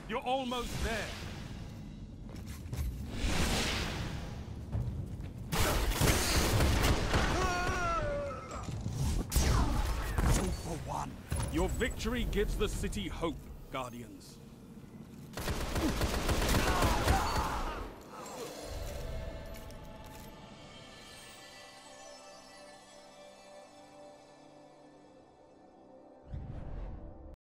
You're almost there. Two for one. Your victory gives the city hope, Guardians.